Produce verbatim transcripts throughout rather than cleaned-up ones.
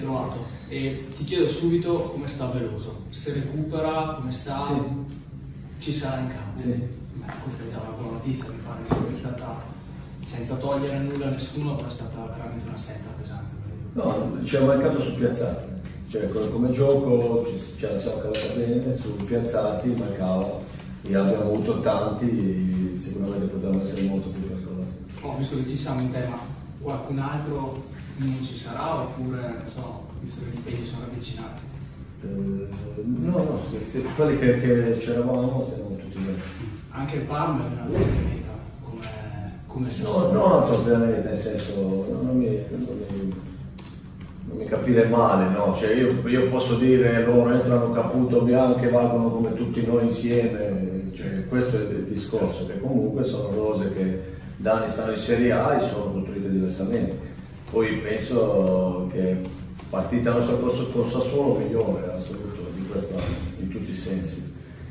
trovato e ti chiedo subito come sta Veloso, se recupera, come sta, sì. Ci sarà in campo. Sì. Beh, questa è già una buona notizia, mi pare che è stata, senza togliere nulla a nessuno, però è stata veramente un'assenza pesante. No, ci è mancato su Piazzati, cioè come gioco ci, ce la siamo cavata bene, su Piazzati mancava, e abbiamo avuto tanti, sicuramente potevamo essere molto più pericolosi. Oh, visto che ci siamo in tema, qualcun altro non ci sarà oppure, non so, visto che gli impegni sono ravvicinati? Eh, no, no, quelli che, che c'eravamo stiamo tutti bene. Anche il Parma è una tua pianeta, come, come se No, non la tua pianeta, nel senso, non mi, non mi, non mi capire male, no? Cioè io, io posso dire loro entrano Caputo, Bianchi e valgono come tutti noi insieme, cioè, questo è il discorso, che comunque sono cose che da anni stanno in Serie A e sono costruite diversamente. Poi penso che partita nostra con Sassuolo migliore assoluto di quest'anno, in tutti i sensi.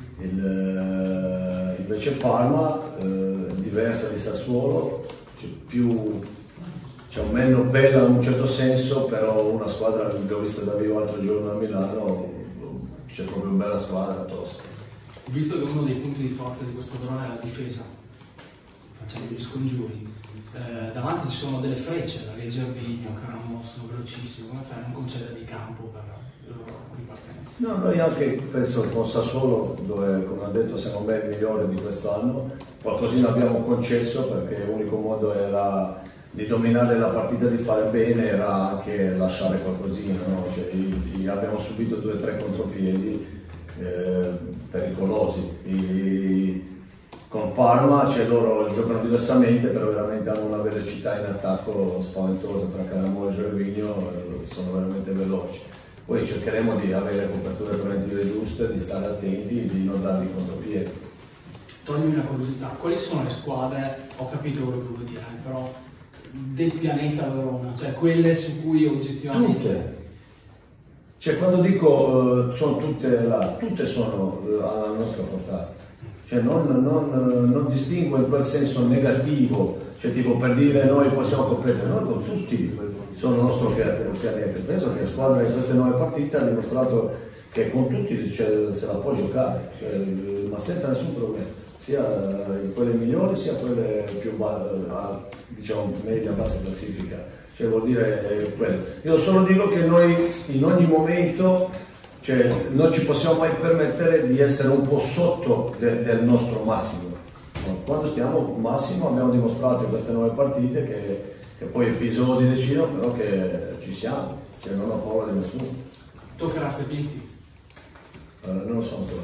Il, invece Parma eh, diversa di Sassuolo, c'è più, c'è un meno bella in un certo senso, però una squadra che ho visto da vivo l'altro giorno a Milano, c'è proprio una bella squadra tosta. Visto che uno dei punti di forza di questo squadrone è la difesa, facciamo degli scongiuri. Eh, davanti ci sono delle frecce, la Gervinho, Caramo, sono velocissimi, come fai a non concedere di campo per le loro ripartenze? No, noi anche penso con Sassuolo, dove come ho detto siamo ben migliori di quest'anno, qualcosina abbiamo concesso perché l'unico modo era di dominare la partita, di fare bene, era anche lasciare qualcosina, no? Cioè, i, i, abbiamo subito due o tre contropiedi eh, pericolosi. I, Con Parma c'è loro giocano diversamente, però veramente hanno una velocità in attacco spaventosa tra Caramo e Gervinho, sono veramente veloci. Poi cercheremo di avere coperture preventive giuste, di stare attenti e di non dargli contropiedi. Toglimi una curiosità, quali sono le squadre, ho capito quello che vuoi dire, però del pianeta Verona, cioè quelle su cui oggettivamente... Tutte. Cioè quando dico uh, sono tutte là, tutte sono uh, alla nostra portata. Cioè non, non, non distingo in quel senso negativo, cioè tipo per dire noi possiamo competere, noi con tutti sono il nostro pianeta. Penso che la squadra in queste nove partite ha dimostrato che con tutti cioè, se la può giocare, cioè, ma senza nessun problema, sia in quelle migliori sia quelle più a, diciamo media bassa classifica, cioè vuol dire eh, quello. Io solo dico che noi in ogni momento cioè, non ci possiamo mai permettere di essere un po' sotto de, del nostro massimo. Quando stiamo massimo abbiamo dimostrato in queste nuove partite che, che poi episodi decidono, però che ci siamo, cioè non ho paura di nessuno. Toccherà Stepisti? Uh, non lo so ancora.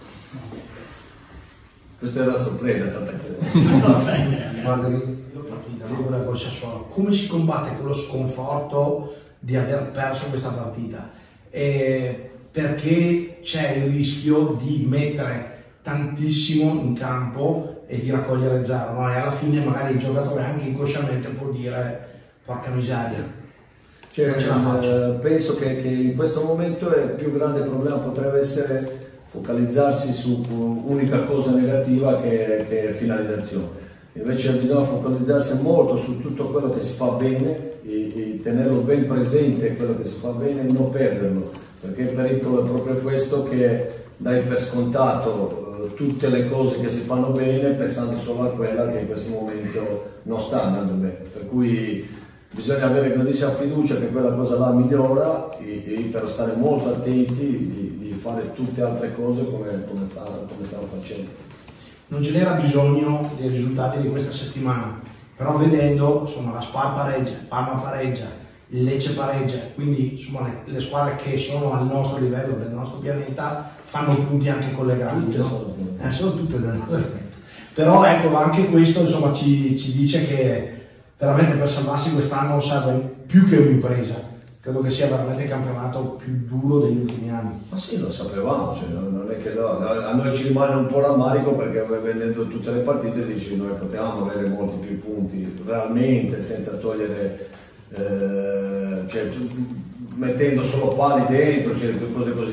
Questa è la sorpresa, tanta Guarda, io partita, no? Quella col Sassuolo. Come si combatte con lo sconforto di aver perso questa partita? E perché c'è il rischio di mettere tantissimo in campo e di raccogliere zero, no? E alla fine magari il giocatore anche inconsciamente può dire porca miseria. Cioè, eh, penso che, che in questo momento il più grande problema potrebbe essere focalizzarsi su unica cosa negativa che, che è finalizzazione. Invece bisogna focalizzarsi molto su tutto quello che si fa bene e, e tenerlo ben presente quello che si fa bene e non perderlo, perché il pericolo è proprio questo, che dai per scontato eh, tutte le cose che si fanno bene pensando solo a quella che in questo momento non sta andando bene, per cui bisogna avere grandissima fiducia che quella cosa là migliora e, e per stare molto attenti di, di fare tutte altre cose come, come, sta, come stiamo facendo. Non genera bisogno dei risultati di questa settimana, però vedendo insomma la Spal pareggia, Parma pareggia, il Lecce pareggia, quindi insomma le, le squadre che sono al nostro livello, del nostro pianeta, fanno punti anche con le grandi, no? Sono, eh, sono tutte del però ecco, anche questo insomma ci, ci dice che veramente per salvarsi quest'anno serve più che un'impresa. Credo che sia veramente il campionato più duro degli ultimi anni. Ma sì, lo sapevamo, cioè, non è che no, a noi ci rimane un po' rammarico perché vedendo tutte le partite dici noi potevamo avere molti più punti, realmente, senza togliere, eh, cioè, mettendo solo pali dentro, cioè, cose così.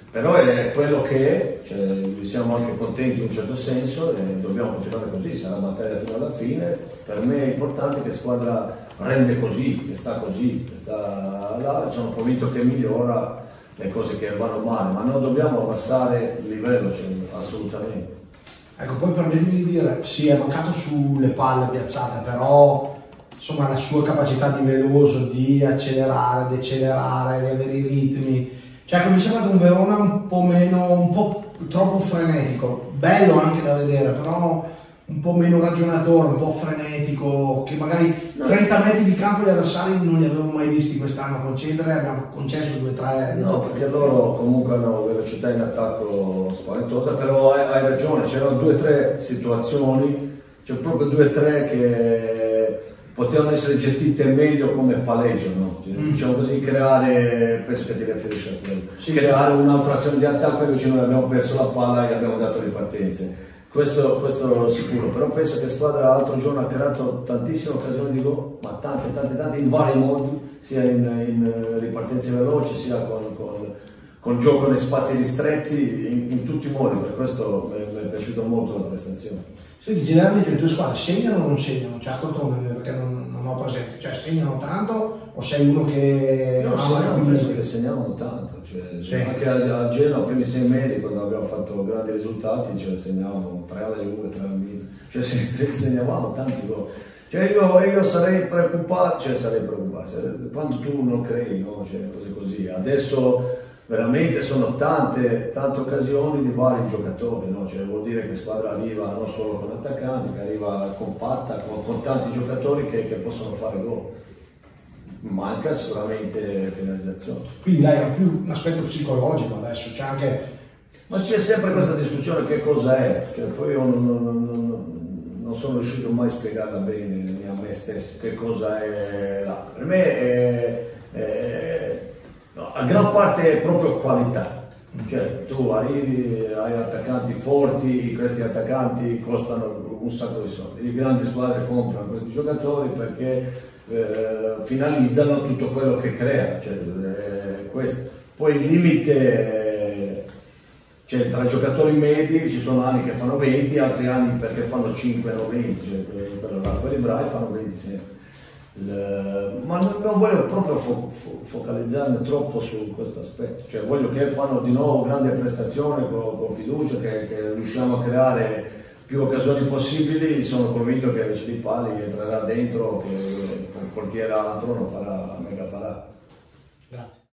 però è quello che è, cioè, siamo anche contenti in un certo senso e dobbiamo continuare così, sarà battaglia fino alla fine. Per me è importante che squadra rende così, che sta così, che sta là, sono convinto che migliora le cose che vanno male, ma non dobbiamo abbassare il livello, cioè, assolutamente. Ecco, poi permettimi di dire, sì, è mancato sulle palle piazzate, però insomma la sua capacità di veloso, di accelerare, decelerare, di avere i ritmi, cioè che mi sembra un Verona un po' meno, un po' troppo frenetico, bello anche da vedere, però un po' meno ragionatore, un po' frenetico, che magari trenta metri di campo gli avversari non li avevo mai visti quest'anno concedere, abbiamo concesso due tre. No, perché loro comunque hanno velocità in attacco spaventosa, però hai, hai ragione, c'erano due o tre situazioni, c'è proprio due o tre che potevano essere gestite meglio come palleggio, no? Mm. Diciamo così, creare, penso che ti riferisci a quello, sì, creare sì. Un'altra azione di attacco, invece noi abbiamo perso la palla e abbiamo dato le partenze. Questo, questo sicuro, però penso che squadra l'altro giorno ha creato tantissime occasioni di gol, ma tante, tante, tante, in vari modi, sia in, in ripartenze veloci, sia con, con, con gioco nei spazi ristretti, in, in tutti i modi, per questo mi, mi è piaciuta molto la prestazione. Senti, generalmente le tue squadre segnano o non segnano? Cioè a Crotone, perché non, non ho presente, cioè segnano tanto o sei uno che... No, segniamo, penso che segniamo tanto, cioè, sì. Anche a, a Genoa, i primi sei mesi, quando abbiamo fatto grandi risultati, cioè, segnavamo tre alla Juve, tre al Milan, cioè se, se, segnavamo tanti gol. Cioè io, io sarei preoccupato, cioè sarei preoccupato, quando tu non crei, no? Cioè, cose così. Adesso veramente sono tante, tante occasioni di vari giocatori, no? Cioè, vuol dire che squadra arriva non solo con attaccanti, che arriva compatta, con, con tanti giocatori che, che possono fare gol. Manca sicuramente finalizzazione. Quindi dai, è più un aspetto psicologico adesso, c'è anche... Ma c'è sempre questa discussione, che cosa è? Cioè, poi io non, non, non, non sono riuscito mai a spiegarla bene a me stesso, che cosa è là. Per me è, è no, a gran parte è proprio qualità, cioè tu arrivi, hai attaccanti forti, questi attaccanti costano un sacco di soldi, le grandi squadre comprano questi giocatori perché eh, finalizzano tutto quello che crea, cioè, eh, questo. Poi il limite, cioè tra i giocatori medi ci sono anni che fanno venti, altri anni perché fanno cinque, no venti, cioè, quello là, quelli bravi fanno venti sempre. Il, ma non, non voglio proprio fo, fo, focalizzarmi troppo su questo aspetto, cioè voglio che fanno di nuovo grande prestazione con, con fiducia, che, che riusciamo a creare più occasioni possibili. Sono convinto che invece di pali entrerà dentro, che con portiere altro non farà mega parata. Grazie.